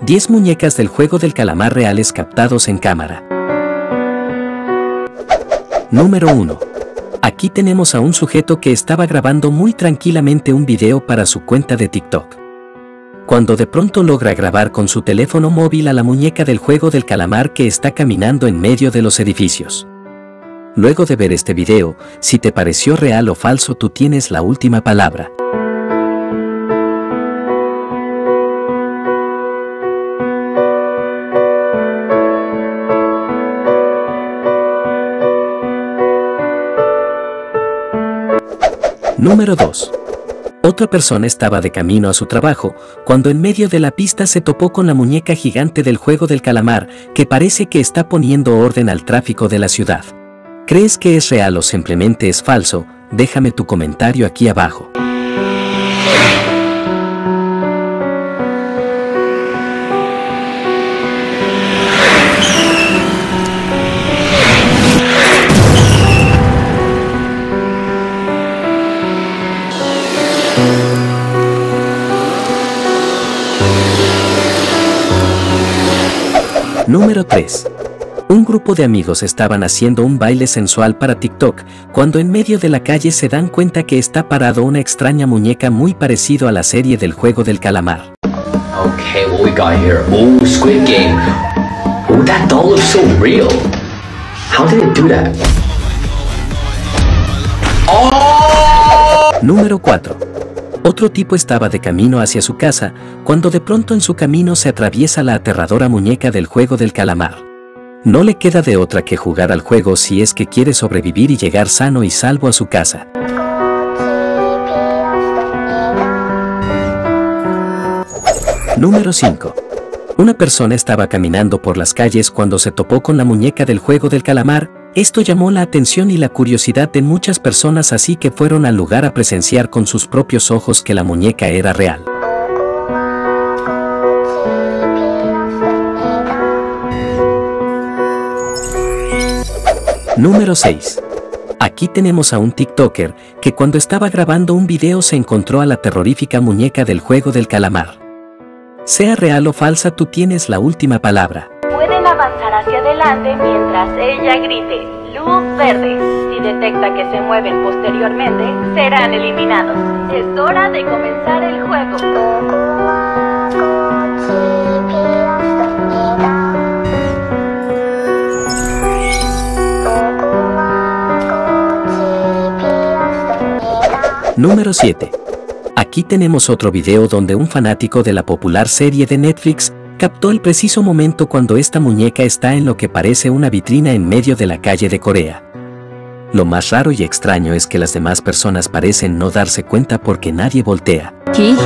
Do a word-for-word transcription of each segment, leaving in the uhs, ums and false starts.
diez muñecas del juego del calamar reales captados en cámara. Número uno. Aquí tenemos a un sujeto que estaba grabando muy tranquilamente un video para su cuenta de TikTok. Cuando de pronto logra grabar con su teléfono móvil a la muñeca del juego del calamar que está caminando en medio de los edificios. Luego de ver este video, si te pareció real o falso, tú tienes la última palabra. Número dos. Otra persona estaba de camino a su trabajo, cuando en medio de la pista se topó con la muñeca gigante del juego del calamar, que parece que está poniendo orden al tráfico de la ciudad. ¿Crees que es real o simplemente es falso? Déjame tu comentario aquí abajo. Número tres. Un grupo de amigos estaban haciendo un baile sensual para TikTok, cuando en medio de la calle se dan cuenta que está parado una extraña muñeca muy parecido a la serie del juego del calamar. Okay, what we got here? Oh, Squid Game. Oh, that doll looks so real. How did it do that? Oh! Número cuatro. Otro tipo estaba de camino hacia su casa, cuando de pronto en su camino se atraviesa la aterradora muñeca del juego del calamar. No le queda de otra que jugar al juego si es que quiere sobrevivir y llegar sano y salvo a su casa. Número cinco. Una persona estaba caminando por las calles cuando se topó con la muñeca del juego del calamar. Esto llamó la atención y la curiosidad de muchas personas, así que fueron al lugar a presenciar con sus propios ojos que la muñeca era real. Número seis. Aquí tenemos a un TikToker que cuando estaba grabando un video se encontró a la terrorífica muñeca del juego del calamar. Sea real o falsa, tú tienes la última palabra. Pueden avanzar hacia adelante mientras ella grite luz verde. Si detecta que se mueven posteriormente, serán eliminados. Es hora de comenzar el juego. Número siete. Aquí tenemos otro video donde un fanático de la popular serie de Netflix captó el preciso momento cuando esta muñeca está en lo que parece una vitrina en medio de la calle de Corea. Lo más raro y extraño es que las demás personas parecen no darse cuenta porque nadie voltea.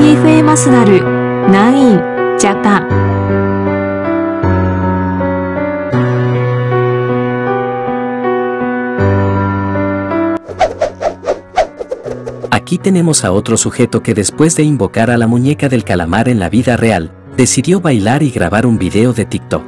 Aquí tenemos a otro sujeto que después de invocar a la muñeca del calamar en la vida real, decidió bailar y grabar un video de TikTok.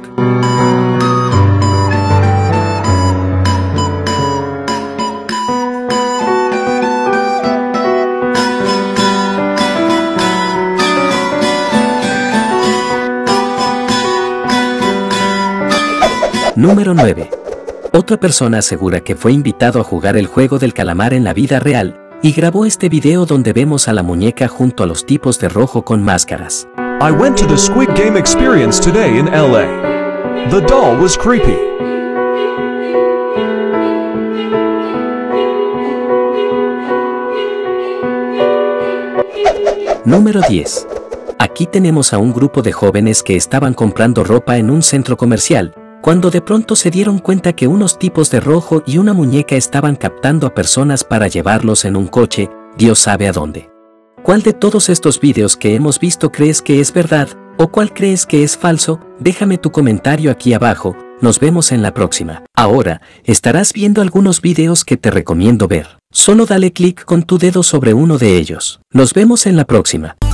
Número nueve. Otra persona asegura que fue invitado a jugar el juego del calamar en la vida real, y grabó este video donde vemos a la muñeca junto a los tipos de rojo con máscaras. I went to the Squid Game experience today in L A. The doll was creepy. Número diez. Aquí tenemos a un grupo de jóvenes que estaban comprando ropa en un centro comercial, cuando de pronto se dieron cuenta que unos tipos de rojo y una muñeca estaban captando a personas para llevarlos en un coche, Dios sabe a dónde. ¿Cuál de todos estos videos que hemos visto crees que es verdad, o cuál crees que es falso? Déjame tu comentario aquí abajo, nos vemos en la próxima. Ahora, estarás viendo algunos videos que te recomiendo ver. Solo dale clic con tu dedo sobre uno de ellos. Nos vemos en la próxima.